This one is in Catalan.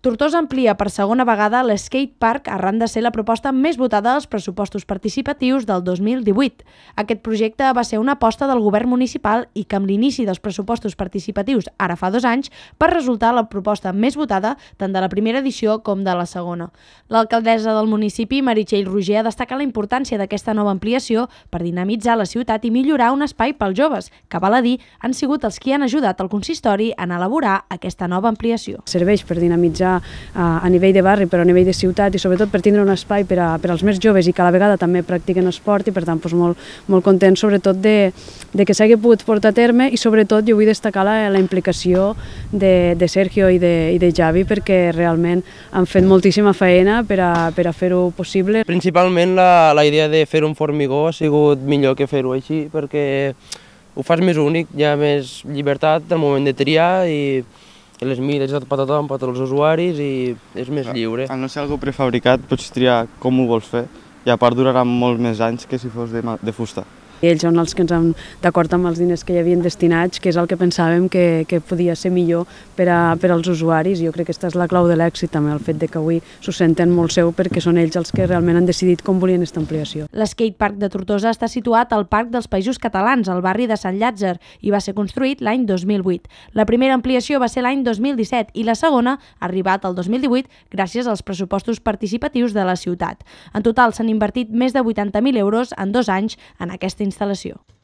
Tortosa amplia per segona vegada l'Skate Park arran de ser la proposta més votada als pressupostos participatius del 2018. Aquest projecte va ser una aposta del govern municipal i que amb l'inici dels pressupostos participatius ara fa 2 anys va resultar la proposta més votada tant de la primera edició com de la segona. L'alcaldessa del municipi, Meritxell Roger, ha destacat la importància d'aquesta nova ampliació per dinamitzar la ciutat i millorar un espai pels joves, que val a dir han sigut els qui han ajudat al consistori en elaborar aquesta nova ampliació. Serveix per dinamitzar a nivell de barri, però a nivell de ciutat i sobretot per tindre un espai per als més joves i que a la vegada també practiquen esport i per tant molt content sobretot de que s'hagi pogut portar a terme i sobretot jo vull destacar la implicació de Sergio i de Javi perquè realment han fet moltíssima feina per a fer-ho possible. Principalment la idea de fer un formigó ha sigut millor que fer-ho així perquè ho fas més únic, hi ha més llibertat al moment de triar i les mides per a tothom, per a tots els usuaris i és més lliure. Al no ser algo prefabricat pots triar com ho vols fer i a part durarà molts més anys que si fos de fusta. Ells són els que ens han, d'acord amb els diners que hi havien destinats, que és el que pensàvem que podia ser millor per als usuaris. Jo crec que aquesta és la clau de l'èxit també, el fet que avui s'ho senten molt seu perquè són ells els que realment han decidit com volien aquesta ampliació. L'Skate Park de Tortosa està situat al Parc dels Països Catalans, al barri de Sant Llàtzer, i va ser construït l'any 2008. La primera ampliació va ser l'any 2017 i la segona ha arribat al 2018 gràcies als pressupostos participatius de la ciutat. En total s'han invertit més de 80.000 euros en 2 anys en aquesta instal·lació.